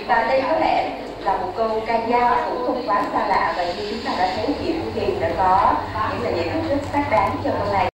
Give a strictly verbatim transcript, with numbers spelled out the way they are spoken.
Và đây có lẽ là một câu ca dao cũng không quá xa lạ, và như chúng ta đã thấy chị Thu Hiền đã có những lời giải thích rất xác đáng cho câu này.